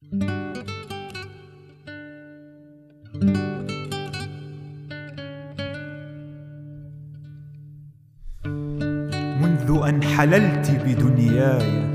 منذ أن حللت بدنياي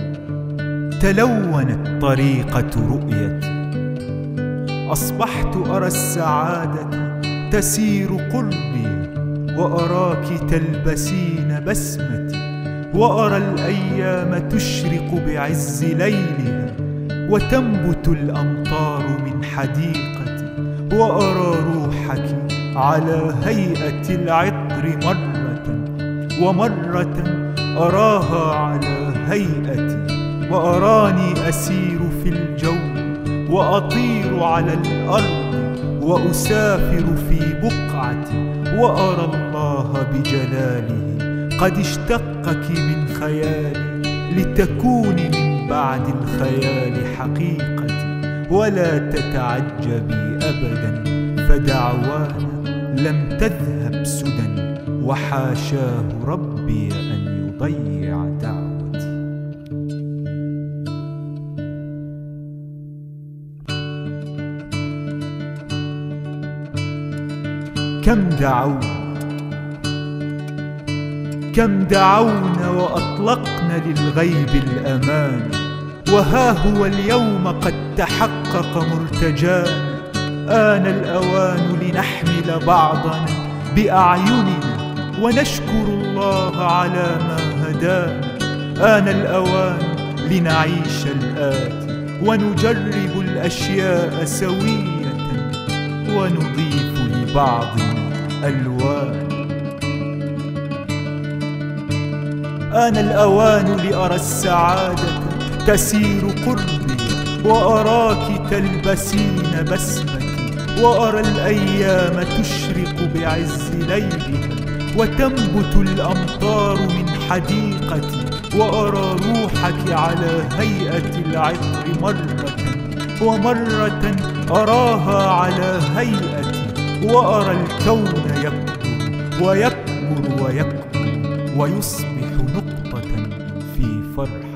تلونت طريقة رؤيتي، أصبحت أرى السعادة تسير قربي، وأراك تلبسين بسمتي، وأرى الأيام تشرق بعز ليلها، وتنبت الأمطار من حديقتي، وأرى روحك على هيئة العطر مرة، ومرة أراها على هيئتي، وأراني أسير في الجو، وأطير على الأرض، وأسافر في بقعتي، وأرى الله بجلاله قد اشتقك من خيالي، لتكوني من بعد الخيال حقيقتي، ولا تتعجبي أبدا، فدعوانا لم تذهب سدى، وحاشاه ربي أن يضيع دعوتي. كم دعونا وأطلقنا للغيب الأمان، وها هو اليوم قد تحقق مرتجانا، آن الأوان لنحمل بعضنا بأعيننا، ونشكر الله على ما هدانا، آن الأوان لنعيش الآتي، ونجرب الأشياء سوية، ونضيف لبعضنا ألوان. آن الأوان لأرى السعادة تسير قربي، وأراك تلبسين بسمتي، وأرى الأيام تشرق بعز ليلها، وتنبت الأمطار من حديقتي، وأرى روحك على هيئة العطر مرة، ومرة أراها على هيئتي، وأرى الكون يكبر ويكبر ويكبر، ويصبح نقطة في فرحتي.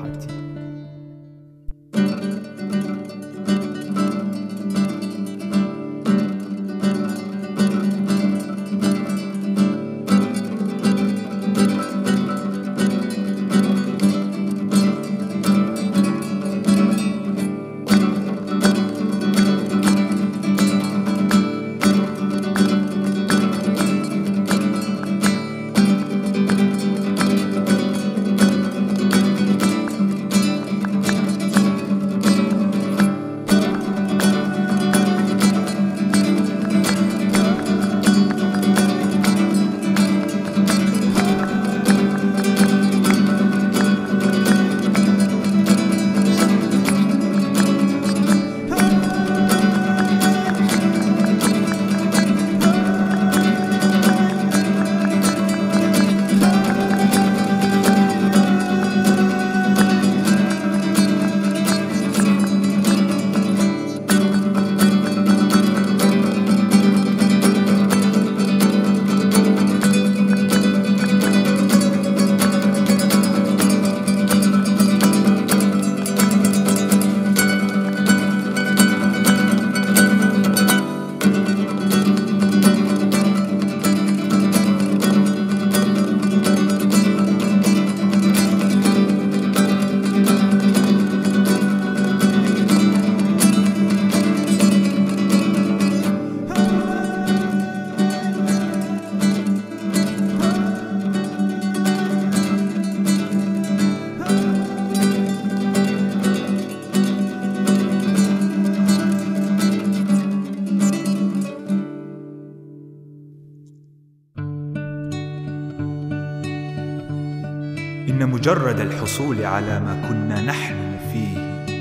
إن مجرد الحصول على ما كنا نحلم فيه،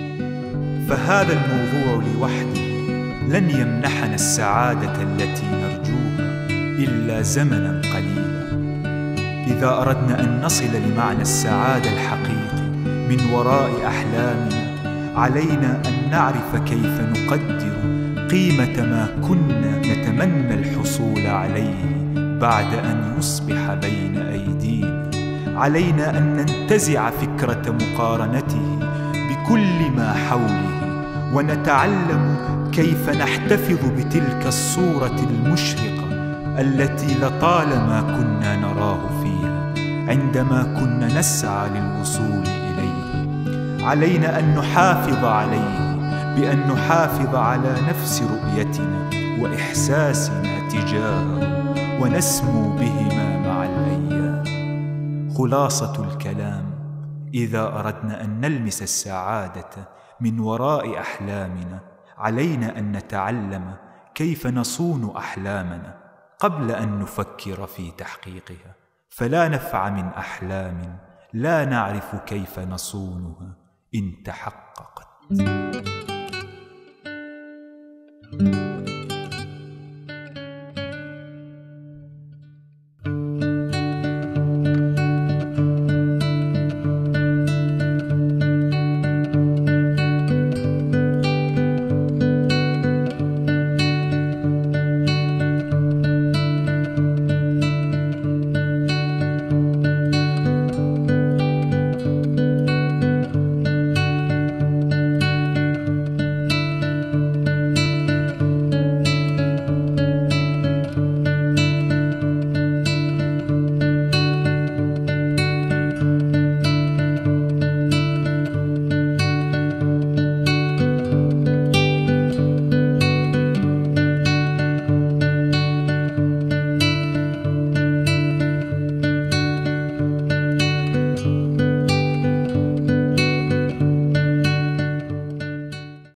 فهذا الموضوع لوحده لن يمنحنا السعادة التي نرجوها إلا زمنا قليلا. إذا أردنا أن نصل لمعنى السعادة الحقيقي من وراء أحلامنا، علينا أن نعرف كيف نقدر قيمة ما كنا نتمنى الحصول عليه بعد أن يصبح بين أيدينا. علينا أن ننتزع فكرة مقارنته بكل ما حوله، ونتعلم كيف نحتفظ بتلك الصورة المشرقة التي لطالما كنا نراه فيها عندما كنا نسعى للوصول إليه. علينا أن نحافظ عليه بأن نحافظ على نفس رؤيتنا وإحساسنا تجاهه، ونسمو بهما مع الأيام. خلاصة الكلام: إذا أردنا أن نلمس السعادة من وراء أحلامنا، علينا أن نتعلم كيف نصون أحلامنا قبل أن نفكر في تحقيقها، فلا نفع من أحلام لا نعرف كيف نصونها إن تحققت.